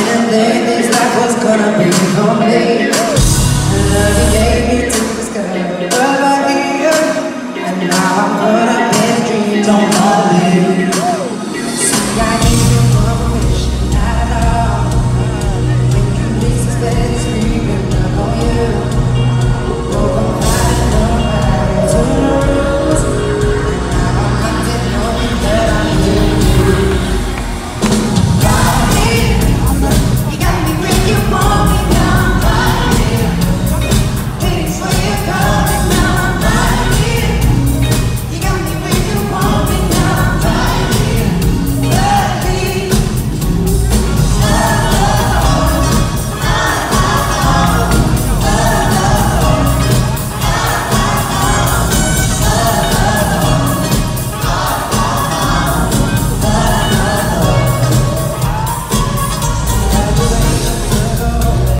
didn't think this life was gonna be for me. And love you gave me to discover over here. And now I'm caught up in a dream, don't believe. See, I need